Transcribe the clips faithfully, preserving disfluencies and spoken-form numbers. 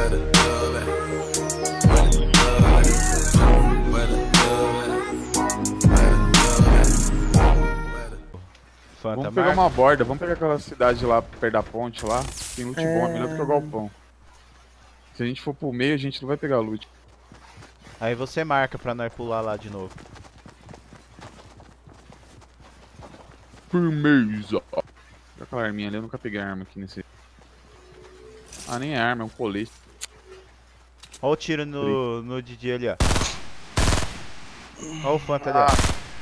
Vamos pegar uma borda, vamos pegar aquela cidade lá perto da ponte lá. Tem loot É... bom, melhor do que o galpão. Se a gente for pro meio, a gente não vai pegar loot. Aí você marca pra nós pular lá de novo. Firmeza. Aquela arminha ali, eu nunca peguei arma aqui nesse. Ah, nem é arma, é um colete. Olha o tiro no, no D J ali, ó. Olha o Fanta ali, ó.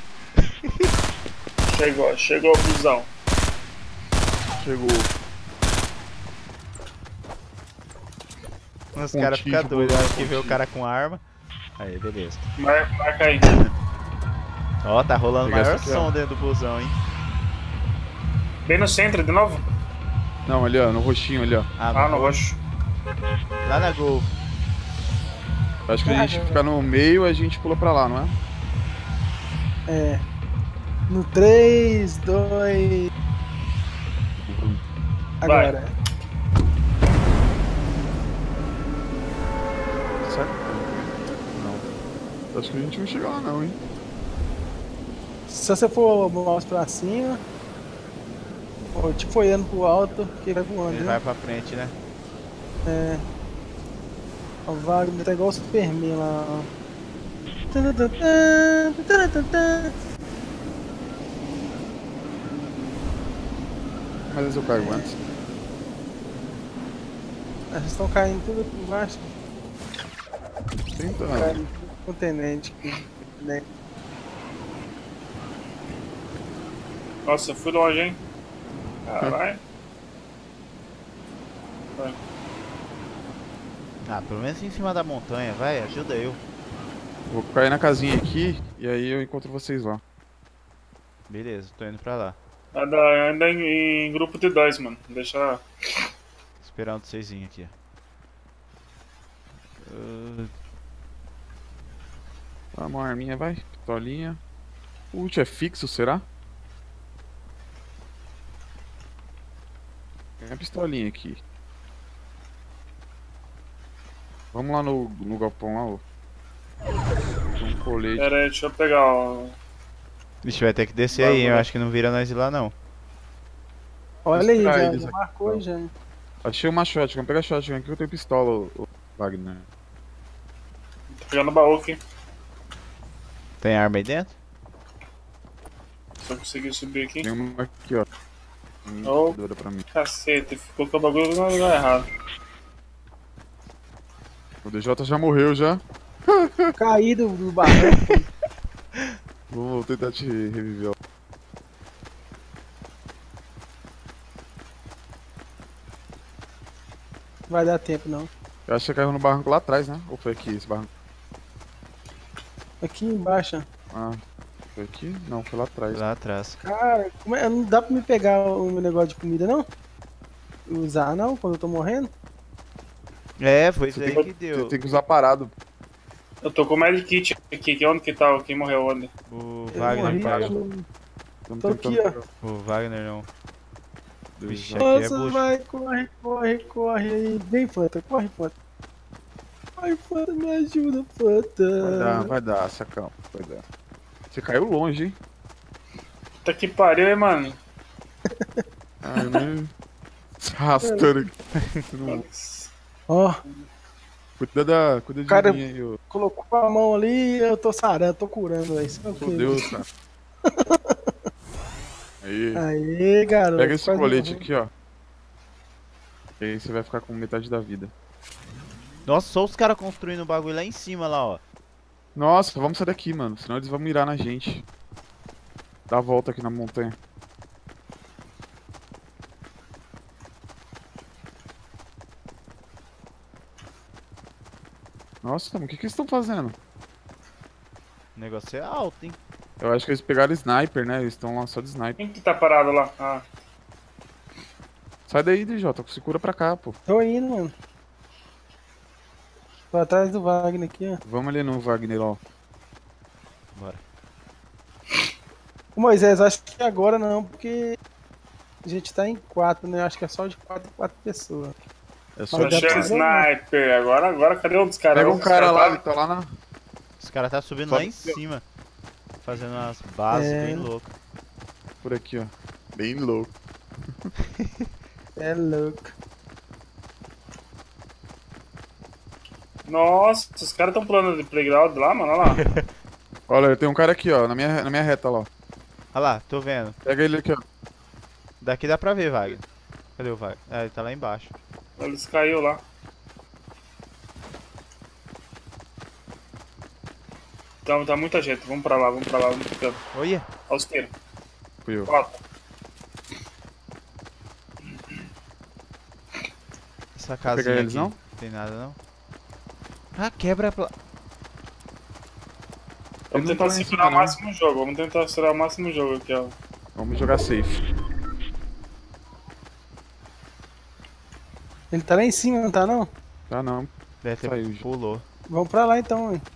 Chegou, chegou o busão. Chegou. Os caras ficam doidos, na hora que vê o cara com arma. Aí, beleza. Mar marca aí. Ó, tá rolando o maior aqui, som ó. dentro do busão, hein? Bem no centro de novo? Não, ali ó, no roxinho ali ó. Ah, Ah, no roxo. Lá na Gol. Acho que a gente ficar no meio, a gente pula pra lá, não é? É. No três, dois. Agora. Certo? Não. Acho que a gente não vai chegar lá não, hein? Se você for o mouse pra cima, ou tipo olhando pro alto, que vai voando. Ele né? vai pra frente, né? É. O Wagner tá igual o Superman lá, ó. Tadadã, tadadã. Mas eu pego antes. Ah, vocês estão caindo tudo por baixo. Tentando. Caindo tudo com tenente aqui. Né? Nossa, eu fui longe, hein? Caralho. Vai. Ah, pelo menos em cima da montanha, vai, ajuda eu. Vou cair na casinha aqui e aí eu encontro vocês lá. Beleza, tô indo pra lá. Anda, anda em, em grupo de dois, mano. Deixa. Esperando vocês virem aqui. Uh, Tá, uma arminha, vai. Pistolinha. O ult é fixo, será? Tem a pistolinha aqui. Vamos lá no, no galpão lá, ó. Tem um colete. Pera aí, deixa eu pegar o. Vixe, vai ter que descer aí, eu acho que não vira nós ir lá não. Olha aí, Espera já, eles já aqui, marcou ó. já. Achei uma shotgun, pega a shotgun aqui que eu tenho pistola, o, o Wagner. Tô pegando o baú aqui. Tem arma aí dentro? Se eu conseguir subir aqui. Tem uma aqui, ó. Hum, Oh. doida pra mim. Cacete, ficou com o bagulho no lugar errado. O D J já morreu já. Caído do barranco. Vou tentar te reviver, ó. Vai dar tempo não. Eu acho que você caiu no barranco lá atrás, né? Ou foi aqui esse barranco? Aqui embaixo. Ah, foi aqui? Não, foi lá atrás. Lá atrás. Cara, como é? Não dá pra me pegar o meu negócio de comida não? Usar não, quando eu tô morrendo? É, foi isso Você aí tem, que você deu. tem que usar parado. Eu tô com o medkit aqui, que onde que tá? Quem morreu onde? O Eu Wagner morri, caiu. eu- Estamos Tô aqui, tentando ó. O Wagner não. pegar. Vixe, aqui é Nossa, bucho. vai, corre, corre, corre aí. Vem, Fanta, corre, Fanta. Ai, Fanta, me ajuda, Vai Fanta. dar, vai dar, sacão. Vai dar. Você caiu longe, hein? Puta que pariu, hein, mano? Ah, eu nem... Se arrastando aqui. Não- Ó, Cuida da... Cuida de Cara, mim aí, ô. colocou a mão ali, eu tô sarando, tô curando, velho. Isso é o quê? Meu Deus, cara. Aí. Aê, garoto. Pega esse quase colete morreu. aqui, ó. E aí você vai ficar com metade da vida. Nossa, só os caras construindo o bagulho lá em cima, lá, ó. Nossa, vamos sair daqui, mano. Senão eles vão mirar na gente. Dá a volta aqui na montanha. Nossa, mano, o que, que eles estão fazendo? O negócio é alto, hein? Eu acho que eles pegaram sniper, né? Eles estão lá só de sniper. Quem que tá parado lá? Ah, Sai daí, D J, se cura pra cá, pô. Tô indo, mano. Tô atrás do Wagner aqui, ó. Vamos ali no Wagner, ó. Bora. Ô, Moisés, acho que agora não, porque a gente tá em quatro, né? Acho que é só de quatro em quatro pessoas. É só Mas dá Achei pra o fazer, sniper. Agora, agora, cadê outros caras? Pega um Outros cara caras lá, tá- ele tá lá na. Os caras tá subindo Sobe lá em aqui, ó. cima. Fazendo umas bases É. bem loucas. Por aqui, ó. Bem louco. É louco. Nossa, os caras tão pulando de playground lá, mano. Olha lá. Olha, tem um cara aqui, ó, na minha, na minha reta lá, ó. Olha lá, tô vendo. Pega ele aqui, ó. Daqui dá pra ver, Wagner. Cadê o Wagner? Ah, ele tá lá embaixo. Eles caiu lá. Então, tá muita gente. Vamos pra lá, vamos pra lá. Vamos ficando. Olha! Olha os tiros. Fui eu. Ó, Essa casinha pegar eles, aqui. não? Não tem nada, não? Ah, quebra a pla... vamos Ele não tentar tá lá em segurar o cima, não. máximo o jogo. Vamos tentar segurar o máximo o jogo aqui, ó. Vamos jogar safe. Ele tá lá em cima, não tá não? Tá não. Deve ter Saiu já. pulou. Vamos pra lá então, hein.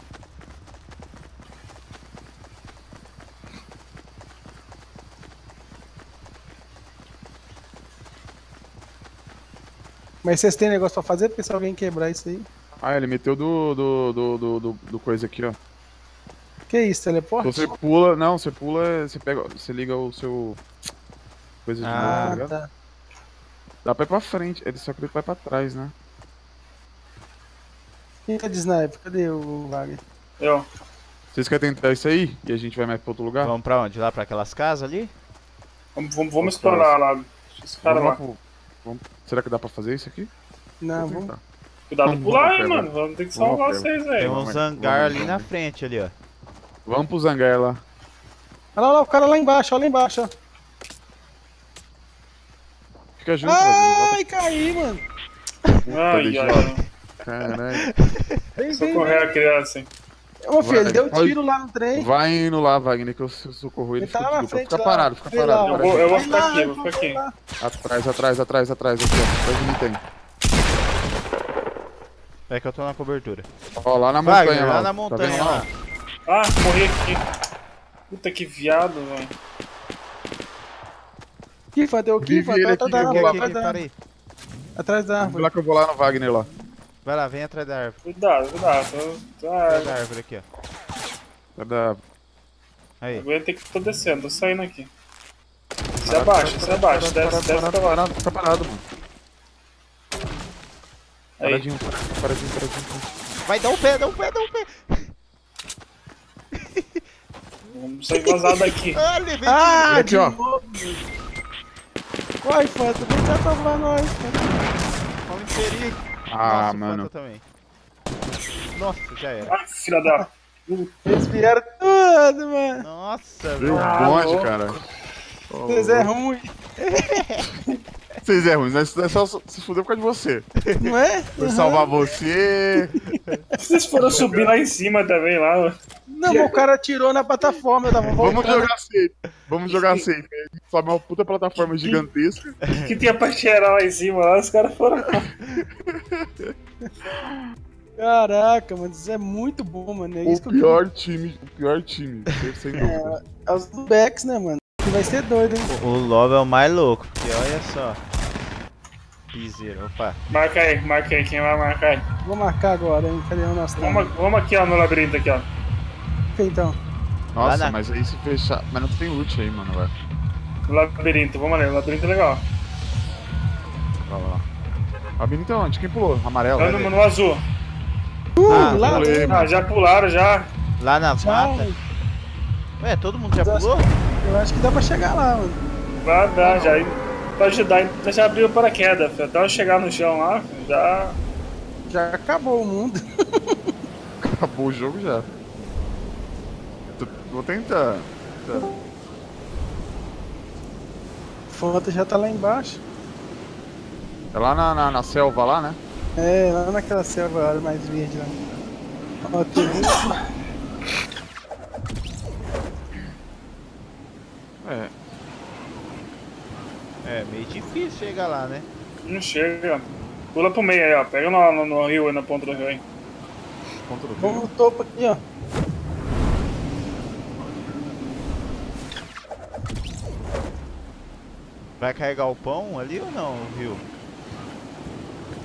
Mas vocês têm negócio pra fazer? Porque se alguém quebrar isso aí... Ah, ele meteu do, do, do, do, do, do coisa aqui, ó. Que isso, teleporte? Você pula, não, você pula, você pega, você liga o seu... Coisa de Ah, novo, tá Ah, ligado? tá. Dá pra ir pra frente, ele só que ele vai pra trás, né? Quem tá de sniper? Cadê o Wagner? Eu. Vocês querem tentar isso aí? E a gente vai mais pra outro lugar? Vamos pra onde? Lá pra aquelas casas ali? Vamos, vamos, vamos Os explorar lá. Os caras Vamos lá. lá pro- vamos- Será que dá pra fazer isso aqui? Não, Vou vamos... tentar. Cuidado Vamos, de pular vamos, aí, pega. mano. Vamos ter que Vamos, salvar pega. vocês Tem aí. vamos, uns vamos, hangar vamos, ali na vamos. frente ali, ó. Vamos pro Zangar lá. Olha lá, lá, o cara lá embaixo, olha lá embaixo, ó. Fica junto, velho. Ai, caí, mano. Ai, deixa ai, eu- ai. Caralho. Vem, vem, Socorrer a criança, hein. Ô, filho, ele deu Vai. tiro lá no trem. Vai indo lá, Wagner, que eu socorro ele. Ele tá fica lá na de dupla. frente, Fica lá. parado, fica Vem parado. lá, Eu atrás vou, eu vou Vai ficar lá, aqui, eu vou vai ficar aqui. lá. Atrás, atrás, atrás, atrás, aqui, ó. Atrás de mim tem. É que eu tô na cobertura. Ó, lá na Wagner, montanha, lá ó. na Tá montanha, vendo lá. Ah, morri aqui. Puta que viado, velho. Aqui, foi, deu aqui, Vive foi, ele atrás da aqui, Aqui, árvore, aqui, atrás aqui, da para árvore. aí. Atrás da Vamos árvore. lá que eu vou lá no Wagner lá. Vai lá, vem atrás da árvore. Cuidado, cuidado. Tô- Atrás da Ah, árvore aqui, ó. Vai dar... Aí. eu ter que tô descendo, tô saindo aqui. Se abaixa, se abaixa, desce, desce Parado, pra baixo. parado, fica parado, mano. Aí, Paradinho, paradinho, paradinho, paradinho. Vai, dá um pé, dá um pé, dá um pé. vamos sair vazado daqui. Olha, vem Ah, Aqui, de ó. novo. Corre, Fanta, vem cá salvar nós. Come perigo. Ah, Nossa, o mano. Fanta também. Nossa, já era. Ai, filha da... Eles vieram tudo, mano. Nossa, Viu? velho. Ah, Bonde, louco. cara. Vocês é ruim, Vocês é ruim, nós nós só se fudeu por causa de você. não é? Foi salvar você. Vocês foram subir lá em cima também, lá. mano. Não, mas o cara atirou na plataforma, eu tava Vamos voltando. jogar safe. Vamos jogar safe. A gente sobe uma puta plataforma gigantesca. que tinha pra cheirar lá em cima, lá, os caras foram... Caraca, mano, isso é muito bom, mano. É isso O que eu pior time, o pior time, sem dúvida. É os do Bex, né, mano? Que vai ser doido, hein? O Lobo é o mais louco, porque olha só. Piseiro, opa. Marca aí, marca aí, quem vai marcar aí? Vou marcar agora, hein? Cadê o nosso Vamos, vamos aqui, ó, no labirinto aqui, ó. Ok, então. Lá Nossa, na- mas aí se fechar. Mas não tem loot aí, mano, velho. No labirinto, vamos ali, o labirinto é legal. Vai lá. Labirinto é onde? Quem pulou? Amarelo? Tá no, no azul. Uh, Ah, lá, pulei, Ah, já pularam, já. Lá na já, mata. Ué, todo mundo já Mas pulou? eu acho que dá pra chegar lá, mano. Vai dar, já. E pra ajudar, então já abriu o paraquedas, filho. Até eu chegar no chão lá, filho, já... Já acabou o mundo. Acabou o jogo já. Tô- Vou tentar. Tá. Fonte já tá lá embaixo. É lá na, na, na selva lá, né? É, lá naquela selva lá, mais verde lá. Ó, tem um. É. É, meio difícil chegar lá, né? Não chega. Pula pro meio aí, ó. Pega no, no, no rio aí, na ponta do rio aí. Contra o Vamos no topo aqui, ó. Vai carregar o pão ali ou não, viu?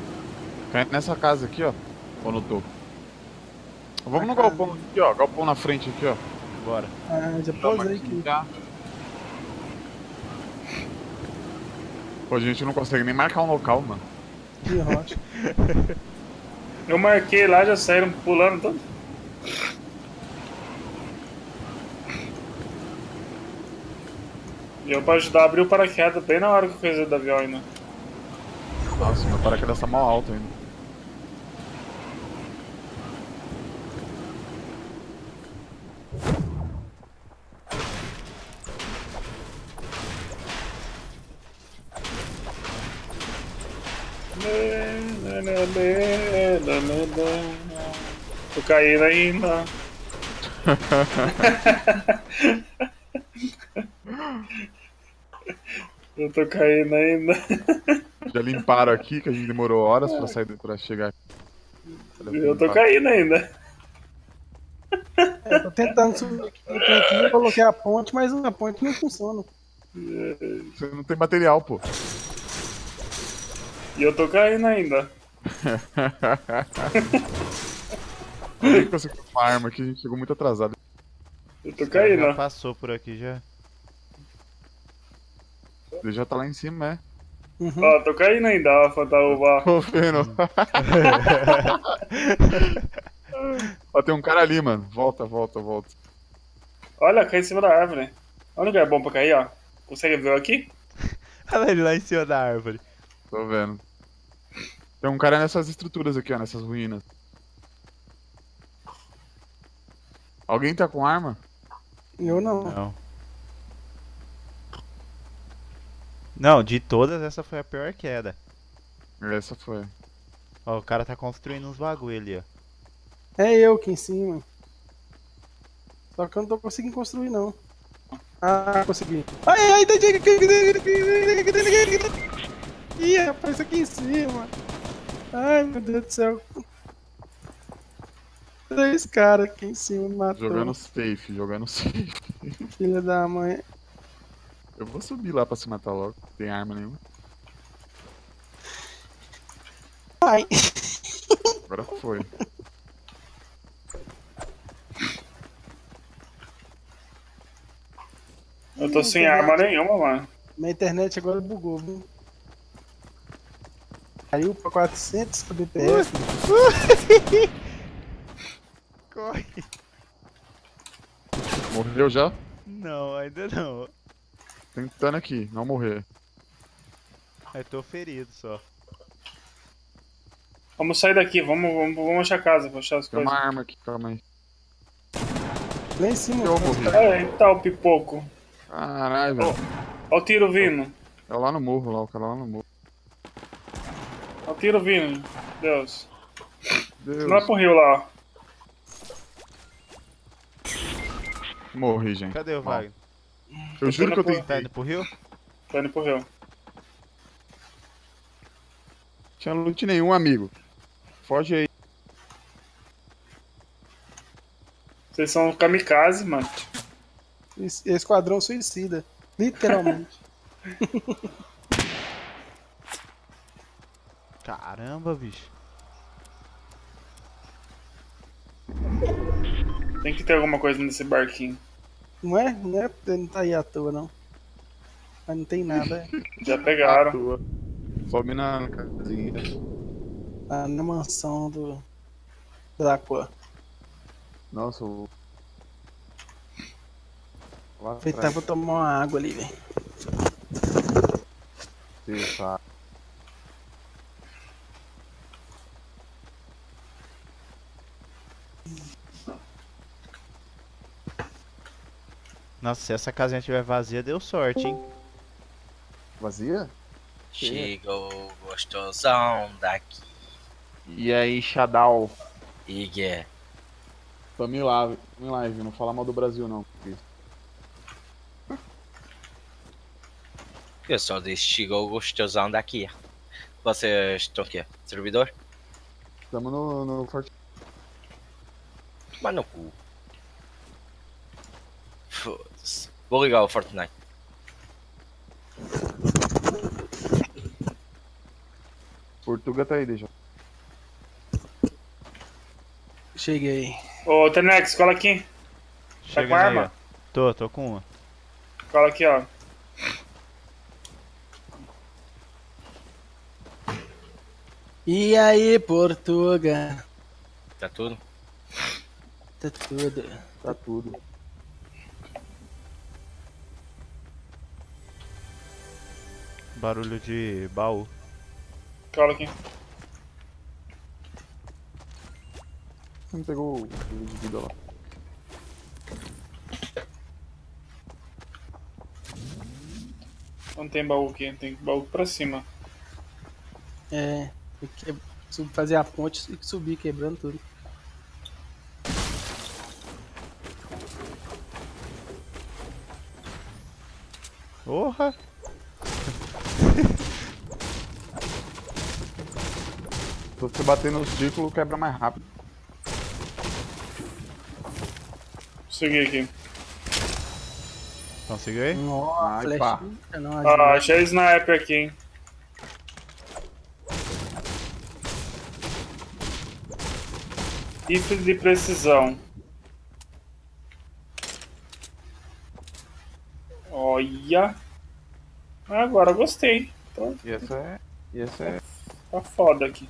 Cai nessa casa aqui, ó. Ou no topo. Vamos Na no casa. galpão aqui, ó. Galpão na frente aqui, ó. Bora. Ah, já Dá uma posei aqui. já. Pô, a gente não consegue nem marcar um local, mano. Que rocha. Eu marquei lá, já saíram pulando todo. E eu pra ajudar a abrir o paraquedas bem na hora que eu coisa do avião ainda. Nossa, meu paraquedas tá mal alto ainda. Tô caindo ainda. Eu tô caindo ainda. Já limparam aqui, que a gente demorou horas pra sair pra chegar aqui. Eu tô caindo ainda. É, tô tentando subir aqui, aqui, eu coloquei a ponte, mas a ponte não funciona. Você não tem material, pô. E eu tô caindo ainda. Alguém conseguiu uma arma aqui, a gente chegou muito atrasado. Eu tô O cara caindo. já passou por aqui já. Ele já tá lá em cima, é. Uhum. Ó, tô caindo ainda, ó, Fantaúba. Tô vendo. Ó, tem um cara ali, mano. Volta, volta, volta. Olha, cai em cima da árvore. Olha um lugar bom pra cair, ó. Consegue ver eu aqui? Olha ele lá em cima da árvore. Tô vendo. Tem um cara nessas estruturas aqui, ó, nessas ruínas. Alguém tá com arma? Eu não. Não. Não, de todas essa foi a pior queda. Essa foi. Ó, o cara tá construindo uns bagulho ali, ó. É eu aqui em cima. Só que eu não tô conseguindo construir, não. Ah, consegui. Ai, ai, ai, ih, rapaz, aqui em cima. Ai, meu Deus do céu. Três caras aqui em cima me matou. Jogando safe, jogando safe. Filha da mãe. Eu vou subir lá pra se matar logo. Não tem arma nenhuma. Ai. Agora foi. Eu tô sem arma nenhuma, mano. Minha internet agora bugou, viu? Caiu pra quatrocentos B P S. Corre. Morreu já? Não, ainda não. Tentando aqui, não morrer. Eu tô ferido só. Vamos sair daqui, vamos, vamos, vamos achar a casa, vamos achar as Tem coisas. uma arma aqui, calma aí. Lá em cima. Eu morri. Olha aí, tá o pipoco. Caralho, velho. Olha o tiro vindo. É lá no morro, lá, o cara lá no morro. Olha o tiro vindo. Deus. Deus. Não é pro rio lá, ó. Morri, gente. Cadê o Wagner? Eu juro que eu Tô indo Tá tentei. indo pro rio? Tá indo pro rio. Tinha loot nenhum, amigo. Foge aí. Vocês são kamikaze, mano. Es- Esquadrão suicida. Literalmente. Caramba, bicho. Tem que ter alguma coisa nesse barquinho. Não é? Não é porque não tá aí à toa, não. Mas não tem nada, é. Já pegaram. Tua. Sobe na casinha. Tá na mansão do Drácula. Nossa, o. Lá Aproveitar atrás. pra tomar uma água ali, velho. Deixa. Nossa, se essa casinha estiver vazia, deu sorte, hein? Vazia? Chegou o gostosão daqui. E aí, Shadal? Igor. Tamo em live, em live, não fala mal do Brasil não. Eu só disse chegou o gostosão daqui. Vocês estão aqui? Servidor? Tamo no, no Forte. Mas no cu. Foda-se. Vou ligar o Fortnite. Portuga tá aí, deixa. Cheguei. Ô, Tenex, cola aqui. Tá Chega com aí, arma? ó. Tô, tô com uma. Cola aqui, ó. E aí, Portuga? Tá tudo? Tá tudo. Tá tudo. Barulho de baú. Cola aqui. Você não pegou o de vida lá. Não tem baú aqui, tem baú pra cima. É, tem que que- sub- fazer a ponte e subir quebrando tudo. Porra! Se você bater no círculo, quebra mais rápido. Segui aqui. Conseguiu aí? Nossa, Ai, flash. pá. Não, Ah, achei sniper aqui, hein. Rifle de precisão. Olha. Agora eu gostei. Então, E essa é. E essa é. tá foda aqui.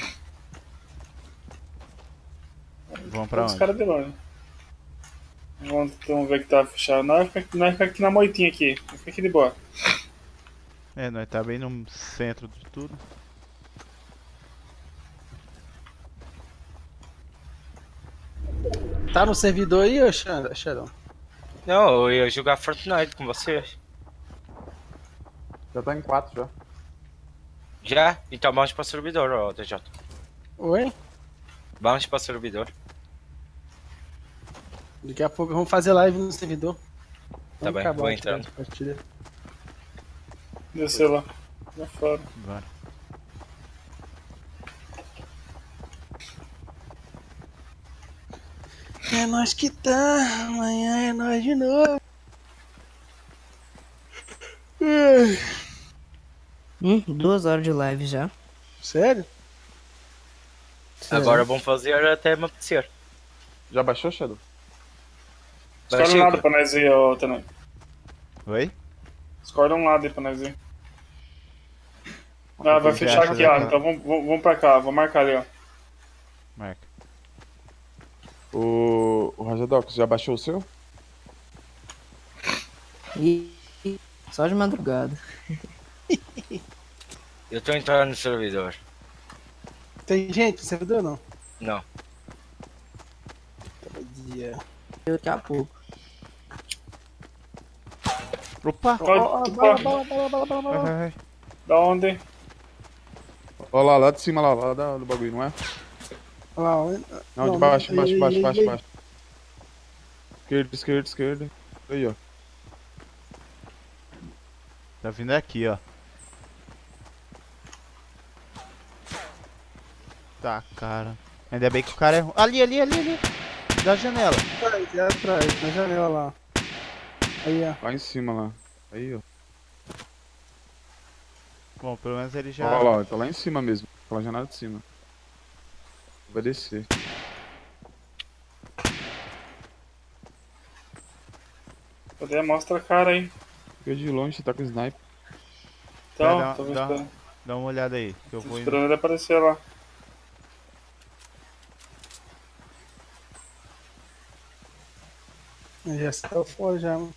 Vamos pra Os onde? caras de longe. Vamos, vamos ver que tá fechado. Nós vai ficar, nós vai ficar aqui na moitinha aqui. Vai ficar aqui de boa. É, nós tá bem no centro de tudo. Tá no servidor aí, ô Xan- Xarão? Não, eu ia jogar Fortnite com vocês. Já tá em quatro já. Já? Então vamos pra servidor, ó, D J. Oi? Vamos pra servidor. Daqui a pouco vamos fazer live no servidor. Tá Vamos bem, acabar vou aqui entrando. a partida. Descer lá. Lá fora. Bora. É nós que tá, amanhã é nós de novo. Ai, Hum, duas horas de live já. sério? Agora vamos fazer até amanhecer. Já baixou, Shadow? Vai, Escolhe um lado Chico. pra nós ir, ô Tenente. Oi? Escolhe um lado aí pra nós ir. Ah, que vai você fechar acha aqui, ó. daquela- Então vamos, vamos vamos pra cá. Vou marcar ali, ó. Marca. O. O Rajadox, já baixou o seu? E, e só de madrugada. Eu tô entrando no servidor. Tem gente no servidor não? Não. Dia. Daqui a pouco. Opa! Ó, Bala, opa, bala, bala, bala, bala, Vai, bala. vai, vai. da onde? Olha lá, lá de cima, lá, lá da- do bagulho, não é? Olha lá, ó. Não, de baixo, de baixo, de baixo, de baixo, de baixo. Esquerda, esquerda, esquerda. Aí, ó. Tá vindo aqui, ó. Tá, cara. Ainda bem que o cara é ruim. Ali, ali, ali, ali. Da janela. Atrás, é atrás, na janela lá. Aí, ó. Lá em cima, lá. Aí, ó. Bom, pelo menos ele já. Olha lá, tá lá em cima mesmo. Aquela janela de cima. Vai descer. Cadê? Mostra a cara aí. Fica de longe, você tá com sniper. Então, Vai, dá- tô dá- esperando, Dá uma olhada aí. Que eu tô vou indo. esperando ele aparecer lá. Já saiu fora já, mano.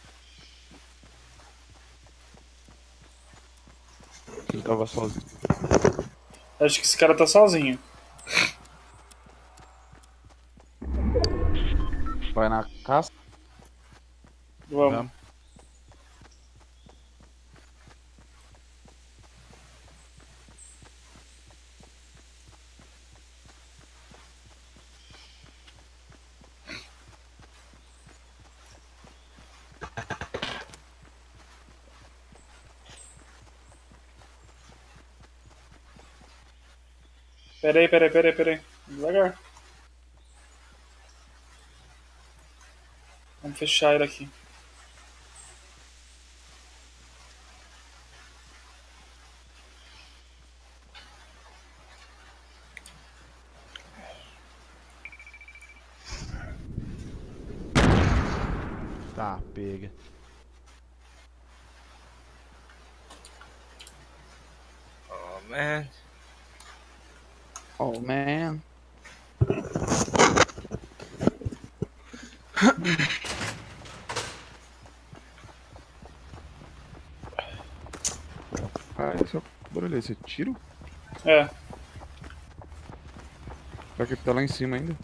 Ele tava sozinho. Acho que esse cara tá sozinho. Vai na caça. Vamos. Vamos. Peraí, peraí, peraí, peraí. Devagar. Vamos fechar ele aqui. Tá, pega. Oh, man. Oh, man. Ah, esse é o barulho aí, esse é tiro? É. Será que ele tá lá em cima ainda?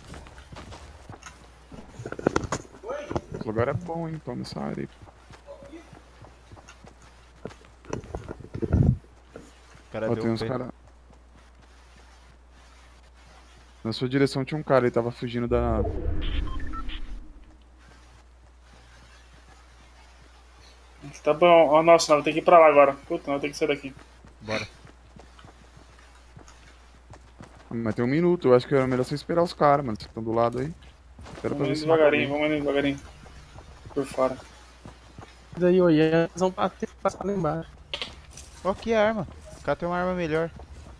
Esse lugar é bom, hein? Toma essa área aí. O cara Ó, deu tem um uns pé. cara... Na sua direção tinha um cara, ele tava fugindo da... Tá bom. Oh, nossa, não, vou ter que ir pra lá agora. Puta, não, vou ter que sair daqui. Bora. Mas tem um minuto, eu acho que era melhor você esperar os caras, mano. Vocês estão do lado aí. Espera pra Vamos ver indo se mata devagarinho, alguém. vamos indo devagarinho. Por fora. Daí olhando, eles vão bater passar lá embaixo. Ó, que arma. O cara tem uma arma melhor.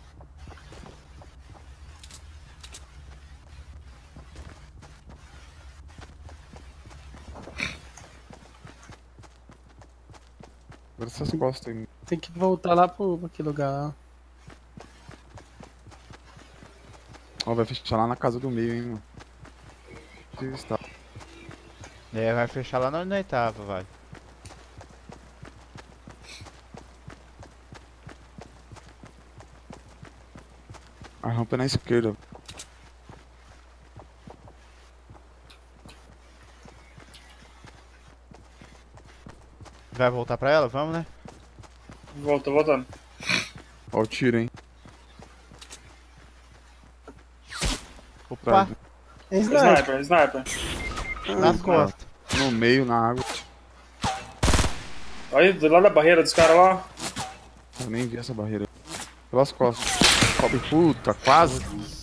Agora essas costas aí. Tem que voltar lá pro, pra aquele lugar lá. Ó, vai fechar lá na casa do meio, hein, mano. Onde está? É, vai fechar lá na na oitava, vai. A rampa é na esquerda. Vai voltar pra ela? Vamos, né? Voltou, voltando. Ó o tiro, hein. Opa, Atrás, né? É sniper. Sniper, sniper. nas costas. No meio, na água. Olha, do lado da barreira dos caras lá. Eu nem vi essa barreira. Pelas costas. Cobre, puta, quase.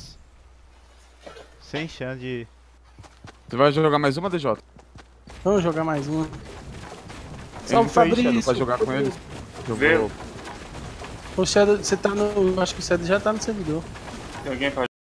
Sem chance de... Você vai jogar mais uma, D J? Vamos jogar mais uma. Ele Salve, não foi, Shadow, Fabrício. pra jogar com ele. Vê. Jogou. O Shadow, você tá no. Acho que o Shadow já tá no servidor. Tem alguém pra